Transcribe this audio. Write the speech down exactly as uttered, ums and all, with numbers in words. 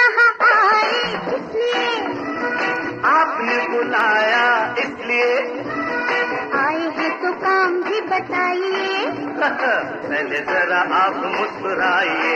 यहाँ आए इसलिए, आपने बुलाया इसलिए, आए हैं तो काम भी बताइए। पहले जरा आप मुस्कुराइए।